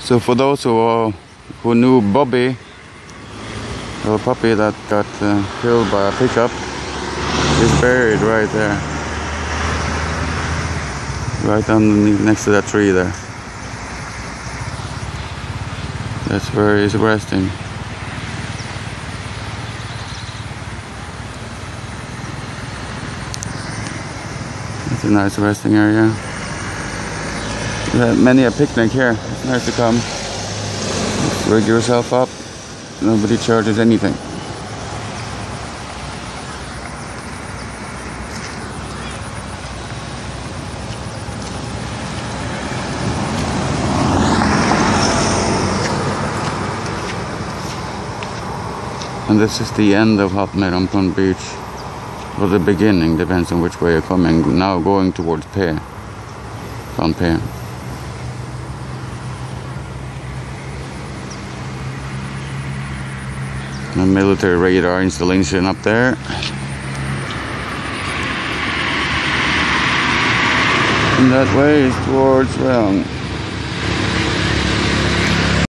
So for those who knew Bobby, the puppy that got killed by a pickup, is buried right there, right underneath, next to that tree there. That's where he's resting. It's a nice resting area. Many a picnic here. It's nice to come. Just rig yourself up. Nobody charges anything. And this is the end of Hot Meronpon Beach. Or the beginning, depends on which way you're coming. Now going towards Pier. Van Pier. A military radar installation up there. And that way is towards, well,